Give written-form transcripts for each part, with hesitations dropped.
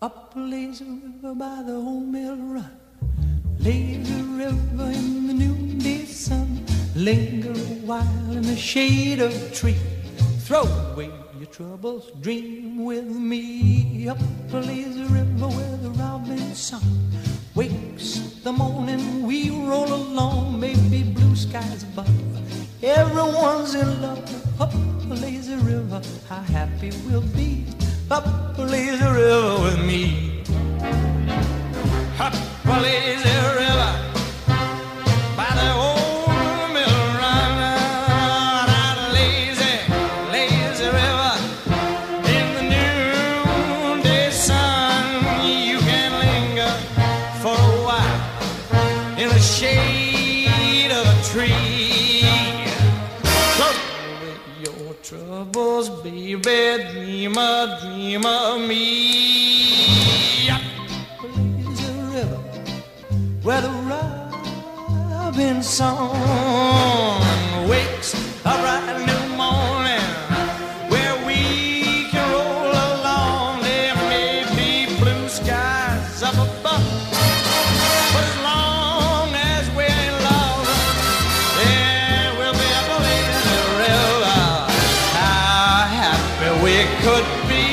Up a lazy river by the old mill run, lazy river in the noonday sun. Linger a while in the shade of a tree. Throw away your troubles, dream with me. Up a lazy river where the robin song wakes the morning, we roll along. Maybe blue skies above, everyone's in love. Up a lazy river, how happy we'll be. Up a lazy river with me. Up a lazy river by the old mill run. Out a lazy, lazy river in the noonday sun. You can linger for a while in the shade of a tree. Throw away your troubles, baby, dreamer, dream of me. Up a lazy river where the robin song wakes a bright new morning, where we can roll along. There may be blue skies up above, but as long as we're in love, there will be a lazy river. How happy we could be.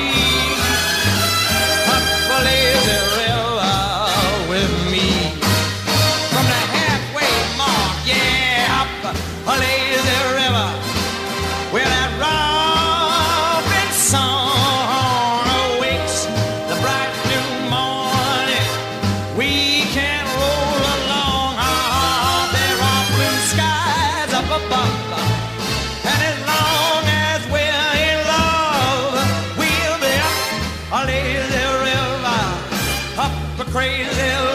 Up a lazy river with me. From the halfway mark, yeah, up a lazy river where that robin song awakes the bright new morning. We can roll along. There are blue skies up above, and as long as we're in love, we'll be up a lazy river, up a crazy